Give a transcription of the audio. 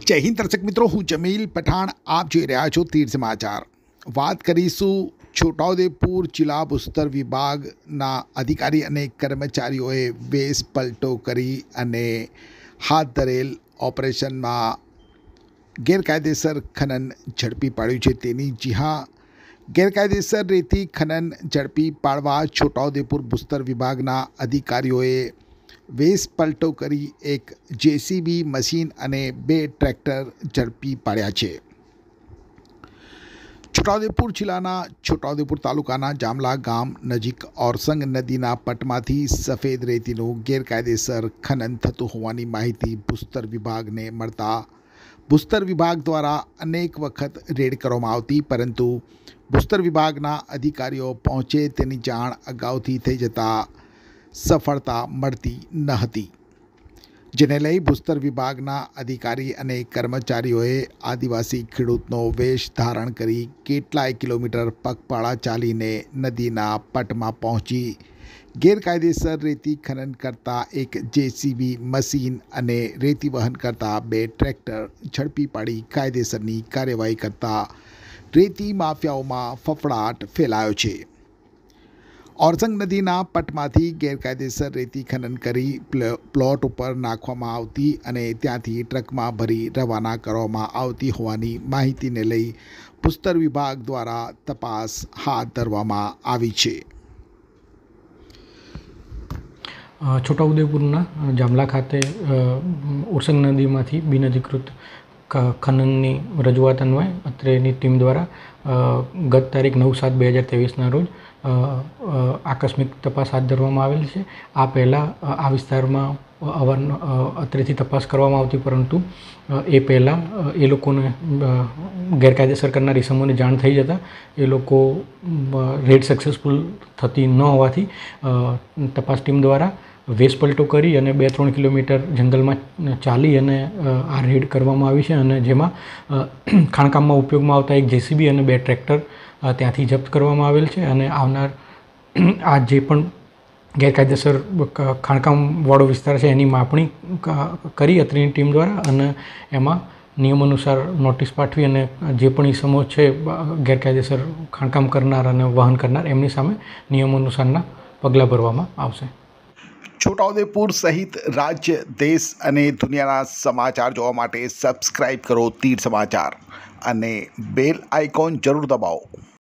જય હિન્દ દર્શક મિત્રો, હું જમીલ પઠાણ, આપ જોઈ રહ્યા છો તીર સમાચાર। વાત કરીશું છોટાઉદેપુર જિલ્લા ભૂસ્તર વિભાગના અધિકારી અને કર્મચારીઓએ વેશ પલટો કરી અને હાથ ધરેલ ઓપરેશનમાં ગેરકાયદેસર ખનન ઝડપી પાડ્યું છે। તેની જી હા, ગેરકાયદેસર રેતી ખનન ઝડપી પાડવા છોટાઉદેપુર ભૂસ્તર વિભાગના અધિકારીઓએ વેશ પલટો કરી એક જેસીબી મશીન અને 2 ટ્રેક્ટર ઝડપી પાડ્યા છે। છોટાઉદેપુર જિલ્લાના છોટાઉદેપુર તાલુકાના જામલા ગામ નજીક ઓરસંગ નદીના પટમાંથી સફેદ રેતીનું ગેરકાયદેસર ખનન થતું હોવાની માહિતી ભૂસ્તર વિભાગને મળતા ભૂસ્તર વિભાગ દ્વારા અનેક વખત રેડ કરવામાં આવતી, પરંતુ ભૂસ્તર વિભાગના अधिकारीઓ પહોંચે તેની જાણ અગાઉથી થઈ જતા સફળતા મળતી ન હતી, જેને લઈ ભૂસ્તર વિભાગના અધિકારી અને કર્મચારીઓએ આદિવાસી ખેડૂતનો વેશ ધારણ કરી કેટલાય કિલોમીટર પગપાળા ચાલીને નદીના પટમાં પહોંચી ગેરકાયદેસર રેતી ખનન કરતા એક જેસીબી મશીન અને રેતી વહન કરતા 2 ટ્રેક્ટર ઝડપી પાડી કાયદેસરની કાર્યવાહી કરતા રેતી માફિયાઓમાં ફફડાટ ફેલાયો છે। ઓરસંગ નદીના પટમાંથી ગેરકાયદેસર રેતી ખનન કરી પ્લોટ ઉપર નાખવામાં આવતી અને ત્યાંથી ટ્રકમાં ભરી રવાના કરવામાં આવતી હોવાની માહિતીને લઈ ભૂસ્તર વિભાગ દ્વારા તપાસ હાથ ધરવામાં આવી છે। છોટાઉદેપુરના જામલા ખાતે ઓરસંગ નદીમાંથી બિનઅધિકૃત ખનનની રજૂઆત અન્વયે અત્રેની ટીમ દ્વારા ગત તારીખ 9/7/2023ના રોજ આકસ્મિક તપાસ હાથ ધરવામાં આવેલ છે। આ પહેલાં આ વિસ્તારમાં અત્રેથી તપાસ કરવામાં આવતી, પરંતુ એ પહેલાં એ લોકોને ગેરકાયદેસર કરનાર ઇસમોને જાણ થઈ જતાં એ લોકો રેડ સક્સેસફુલ થતી ન હોવાથી તપાસ ટીમ દ્વારા વેશ પલટો કરી અને 2-3 કિલોમીટર જંગલમાં ચાલી અને આ રેડ કરવામાં આવી છે, અને જેમાં ખાણકામમાં ઉપયોગમાં આવતા એક જેસીબી અને 2 ટ્રેક્ટર ત્યાંથી જપ્ત કરવામાં આવેલ છે। અને આવનાર આ જે પણ ગેરકાયદેસર ખાણકામવાળો વિસ્તાર છે એની માપણી કરી અત્રેની ટીમ દ્વારા, અને એમાં નિયમ અનુસાર નોટિસ પાઠવી અને જે પણ ઇસમો છે ગેરકાયદેસર ખાણકામ કરનાર અને વહન કરનાર એમની સામે નિયમ અનુસારના પગલાં ભરવામાં આવશે। છોટાઉદેપુર સહિત રાજ્ય, દેશ અને દુનિયાના સમાચાર જોવા માટે સબસ્ક્રાઇબ કરો તીર સમાચાર અને બેલ આઇકોન જરૂર દબાવો।